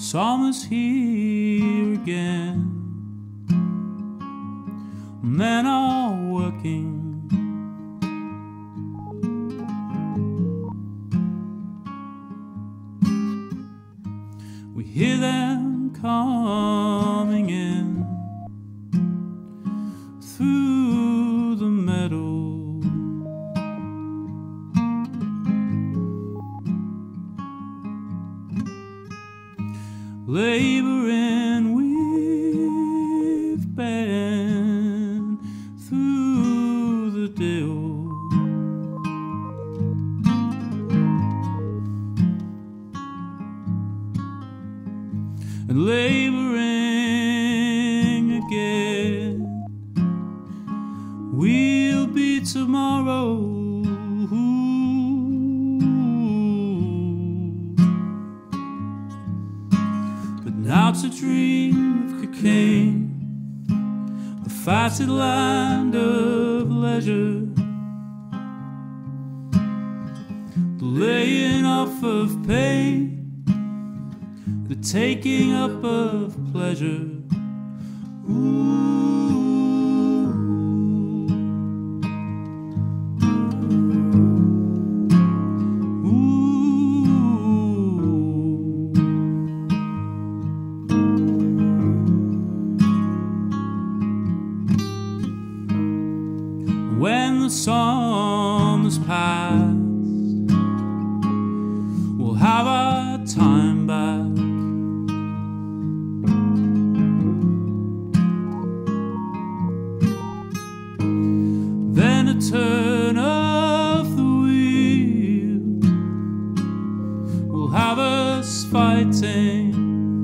Summer's here again. Men are working. We hear them coming in through the meadow. Laboring we've been through the deal. And laboring again we'll be tomorrow. Now to dream of cocaine, the fatted land of leisure, the laying off of pain, the taking up of pleasure. When the summer's past, we'll have our time back. Then a turn of the wheel will have us fighting.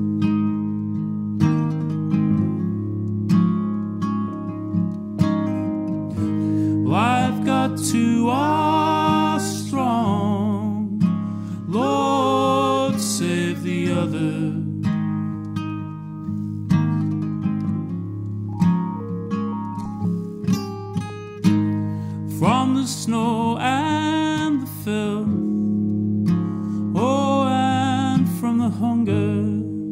I've got to are strong, Lord save the other. From the snow and the filth, oh, and from the hunger.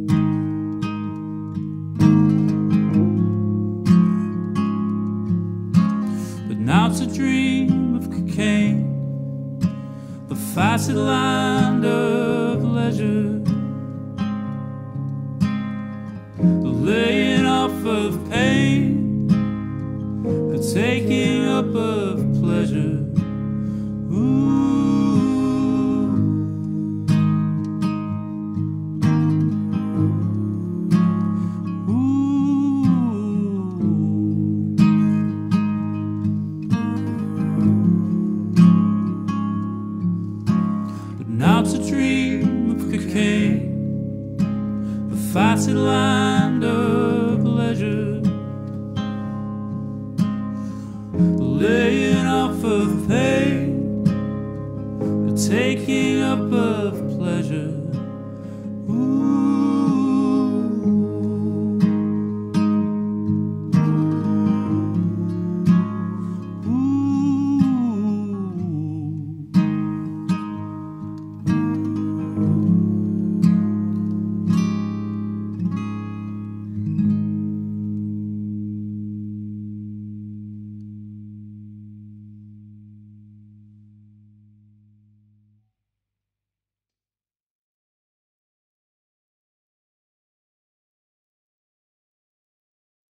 Now to dream of cocaine, the fatted land of leisure, the laying off of pain, the taking up of pleasure. Now to dream of cocaine, the fatted land of leisure, the laying off of pain, the taking up of pleasure.